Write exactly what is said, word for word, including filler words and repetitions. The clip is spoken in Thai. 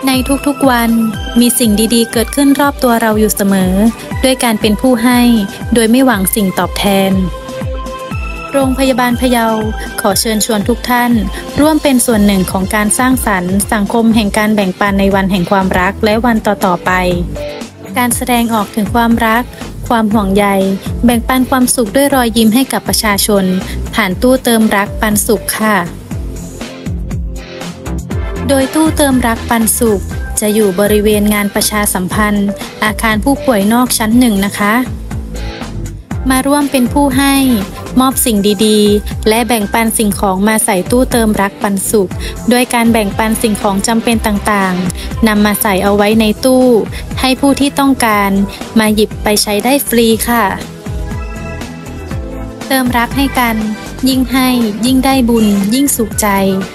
ในทุกๆวันมีสิ่งดีๆเกิดขึ้นรอบตัวเราอยู่เสมอด้วยการเป็นผู้ให้โดยไม่หวังสิ่งตอบแทนโรงพยาบาลพะเยาขอเชิญชวนทุกท่านร่วมเป็นส่วนหนึ่งของการสร้างสรรค์สังคมแห่งการแบ่งปันในวันแห่งความรักและวันต่อๆไปการแสดงออกถึงความรักความห่วงใยแบ่งปันความสุขด้วยรอยยิ้มให้กับประชาชนผ่านตู้เติมรักปันสุขค่ะโดยตู้เติมรักปันสุขจะอยู่บริเวณงานประชาสัมพันธ์อาคารผู้ป่วยนอกชั้นหนึ่งนะคะมาร่วมเป็นผู้ให้มอบสิ่งดีๆและแบ่งปันสิ่งของมาใส่ตู้เติมรักปันสุขด้วยการแบ่งปันสิ่งของจำเป็นต่างๆนำมาใส่เอาไว้ในตู้ให้ผู้ที่ต้องการมาหยิบไปใช้ได้ฟรีค่ะเติมรักให้กันยิ่งให้ยิ่งได้บุญยิ่งสุขใจ